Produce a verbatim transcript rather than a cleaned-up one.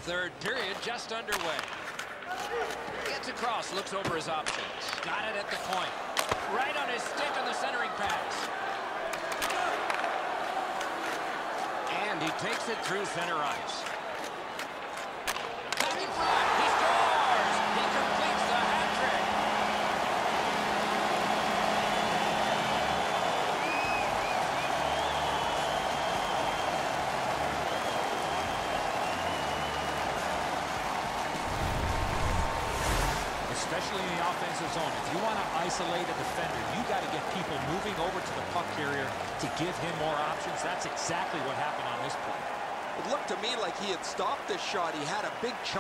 Third period just underway. Gets across, looks over his options. Got it at the point. Right on his stick on the centering pass. And he takes it through center ice. Back in front. He scores! He completes the hat trick. Especially in the offensive zone. If you want to isolate a defender, you got to get people moving over to the puck carrier to give him more options. That's exactly what happened on this play. It looked to me like he had stopped this shot. He had a big chunk.